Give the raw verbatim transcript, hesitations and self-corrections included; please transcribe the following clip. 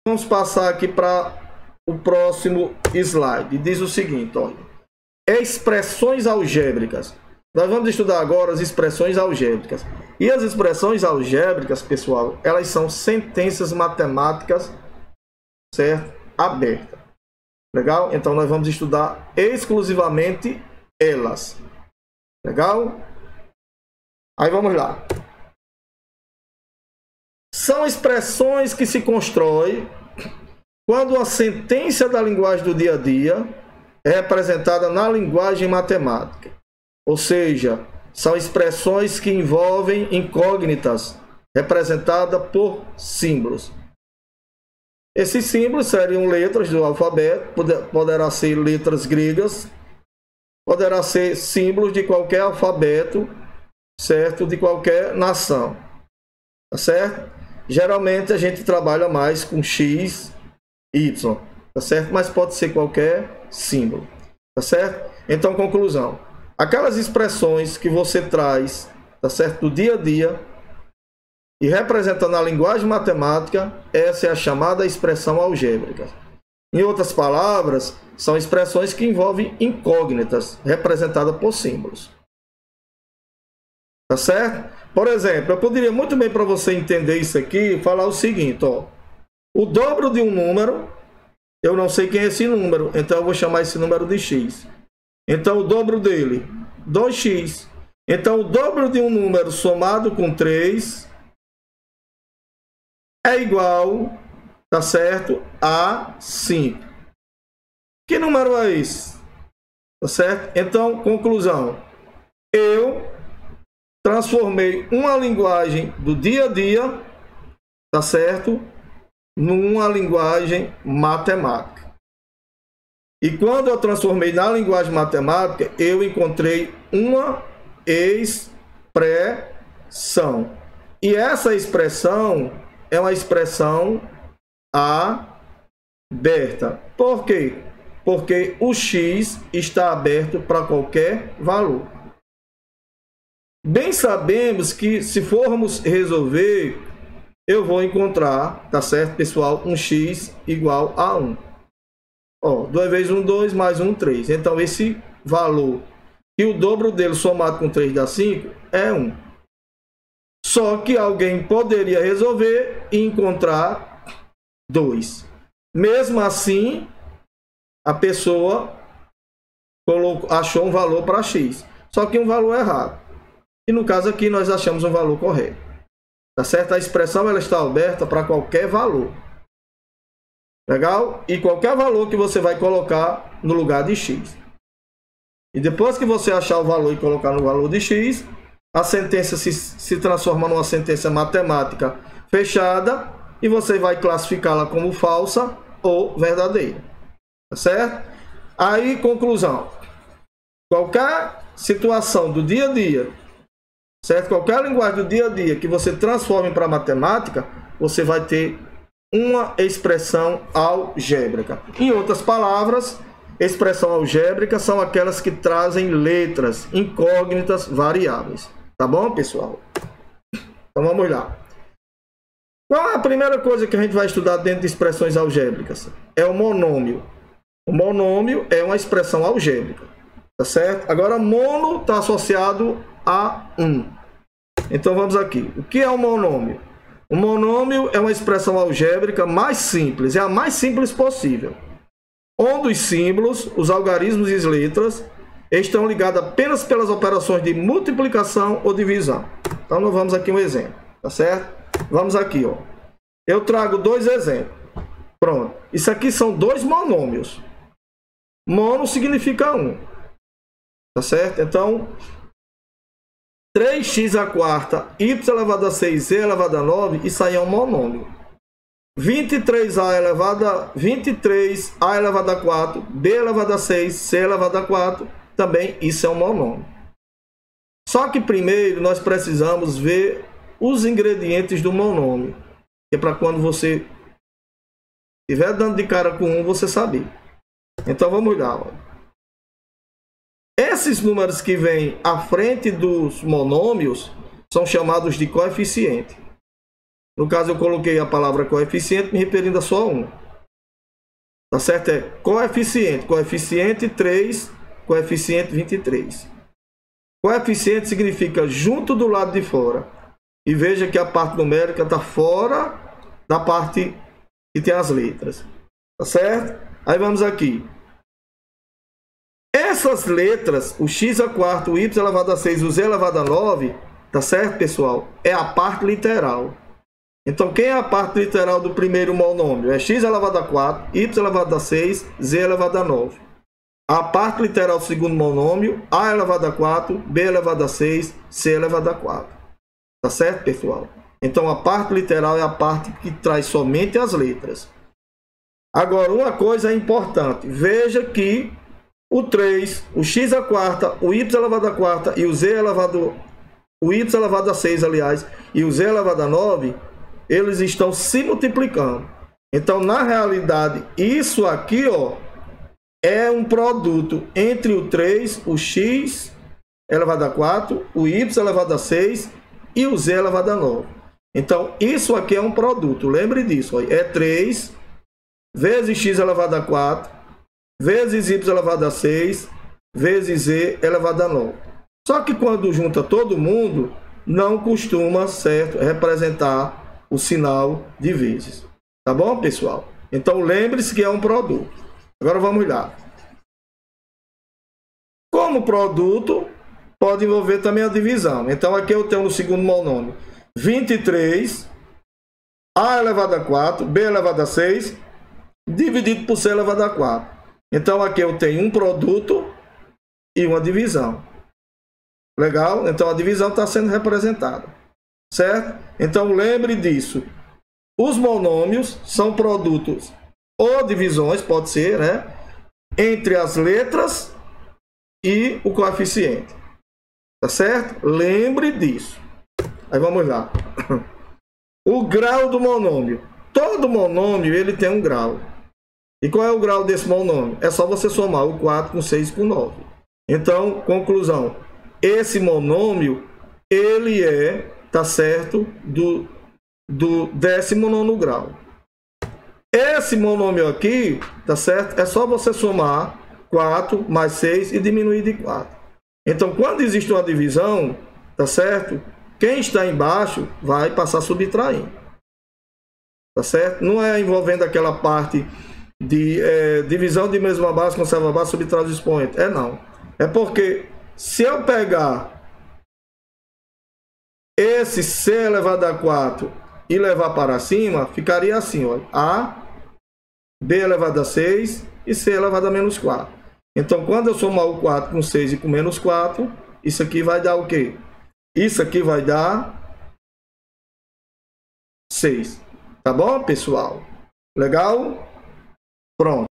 Vamos passar aqui para o próximo slide. Diz o seguinte, olha. Expressões algébricas. Nós vamos estudar agora as expressões algébricas. E as expressões algébricas, pessoal, elas são sentenças matemáticas, certo? Abertas. Legal? Então nós vamos estudar exclusivamente elas. Legal? Aí vamos lá. São expressões que se constroem quando a sentença da linguagem do dia a dia é representada na linguagem matemática. Ou seja, são expressões que envolvem incógnitas representadas por símbolos. Esses símbolos seriam letras do alfabeto, poderá ser letras gregas, poderá ser símbolos de qualquer alfabeto, certo? De qualquer nação, tá certo? Geralmente a gente trabalha mais com X, Y, tá certo? Mas pode ser qualquer símbolo, tá certo? Então, conclusão. Aquelas expressões que você traz, tá certo? Do dia a dia e representando a linguagem matemática, essa é a chamada expressão algébrica. Em outras palavras, são expressões que envolvem incógnitas representadas por símbolos. Tá certo? Por exemplo, eu poderia muito bem, para você entender isso aqui, falar o seguinte, ó. O dobro de um número, eu não sei quem é esse número, então eu vou chamar esse número de X. Então o dobro dele, dois x. Então o dobro de um número somado com três é igual, tá certo, a cinco. Que número é esse? Tá certo? Então, conclusão. Eu transformei uma linguagem do dia a dia, tá certo, numa linguagem matemática. E quando eu transformei na linguagem matemática, eu encontrei uma expressão. E essa expressão é uma expressão aberta. Por quê? Porque o X está aberto para qualquer valor. Bem sabemos que se formos resolver, eu vou encontrar, tá certo, pessoal, um X igual a um. Ó, dois vezes um, dois, mais um, três. Então esse valor, e o dobro dele somado com três dá cinco, é um. Só que alguém poderia resolver e encontrar dois. Mesmo assim, a pessoa colocou, achou um valor para X. Só que um valor errado. E no caso aqui nós achamos um valor correto. Tá certo? A expressão ela está aberta para qualquer valor. Legal? E qualquer valor que você vai colocar no lugar de X. E depois que você achar o valor e colocar no valor de X, a sentença se, se transforma numa sentença matemática fechada e você vai classificá-la como falsa ou verdadeira. Tá certo? Aí, conclusão. Qualquer situação do dia a dia, certo? Qualquer linguagem do dia a dia que você transforme para matemática, você vai ter uma expressão algébrica. Em outras palavras, expressão algébrica são aquelas que trazem letras, incógnitas, variáveis. Tá bom, pessoal? Então vamos lá. Qual é a primeira coisa que a gente vai estudar dentro de expressões algébricas? É o monômio. O monômio é uma expressão algébrica. Tá certo? Agora, mono está associado a um. Então vamos aqui. O que é um monômio? O monômio é uma expressão algébrica mais simples, é a mais simples possível, onde os símbolos, os algarismos e as letras estão ligados apenas pelas operações de multiplicação ou divisão. Então nós vamos aqui um exemplo, tá certo? Vamos aqui, ó. Eu trago dois exemplos. Pronto. Isso aqui são dois monômios. Mono significa um. Tá certo? Então, três x a quarta, y elevado a seis, z elevado a nove, isso aí é um monômio. vinte e três a elevado a vinte e três, a elevado a quatro, b elevado a seis, c elevado a quatro, também isso é um monômio. Só que primeiro nós precisamos ver os ingredientes do monômio, que é para quando você estiver dando de cara com um, você saber. Então vamos lá, ó. Esses números que vêm à frente dos monômios são chamados de coeficiente. No caso, eu coloquei a palavra coeficiente, me referindo a só um. Tá certo? É coeficiente. Coeficiente três, coeficiente vinte e três. Coeficiente significa junto do lado de fora. E veja que a parte numérica está fora da parte que tem as letras. Tá certo? Aí vamos aqui. Essas letras, o x a quarto, o y elevado a seis, o z elevado a nove, tá certo, pessoal? É a parte literal. Então, quem é a parte literal do primeiro monômio? É x elevado a quatro, y elevado a seis, z elevado a nove. A parte literal do segundo monômio, a elevado a quatro, b elevado a seis, c elevado a quatro. Tá certo, pessoal? Então, a parte literal é a parte que traz somente as letras. Agora, uma coisa importante. Veja que o três, o x a quarta, o y elevado a quarta e o z elevado... O y elevado a seis, aliás, e o z elevado a nove, eles estão se multiplicando. Então, na realidade, isso aqui, ó, é um produto entre o três, o x elevado a quatro, o y elevado a seis e o z elevado a nove. Então, isso aqui é um produto. Lembre disso. Ó. É três vezes x elevado a quatro, vezes y elevado a seis, vezes z elevado a nove. Só que quando junta todo mundo, não costuma, certo, representar o sinal de vezes. Tá bom, pessoal? Então, lembre-se que é um produto. Agora vamos lá. Como produto, pode envolver também a divisão. Então, aqui eu tenho no segundo monômio vinte e três, a elevado a quatro, b elevado a seis, dividido por c elevado a quatro. Então, aqui eu tenho um produto e uma divisão. Legal? Então, a divisão está sendo representada. Certo? Então, lembre disso. Os monômios são produtos ou divisões, pode ser, né? Entre as letras e o coeficiente. Tá certo? Lembre disso. Aí vamos lá. O grau do monômio. Todo monômio, ele tem um grau. E qual é o grau desse monômio? É só você somar o quatro com seis e com nove. Então, conclusão. Esse monômio, ele é, tá certo, do, do décimo nono grau. Esse monômio aqui, tá certo, é só você somar quatro mais seis e diminuir de quatro. Então, quando existe uma divisão, tá certo, quem está embaixo vai passar subtraindo. Tá certo? Não é envolvendo aquela parte de é, divisão de mesma base, conserva a base, subtrai os expoentes. É não. É porque se eu pegar esse c elevado a quatro e levar para cima, ficaria assim, ó, a, b elevado a seis e c elevado a menos quatro. Então, quando eu somar o quatro com seis e com menos quatro, isso aqui vai dar o quê? Isso aqui vai dar seis. Tá bom, pessoal? Legal? Pronto.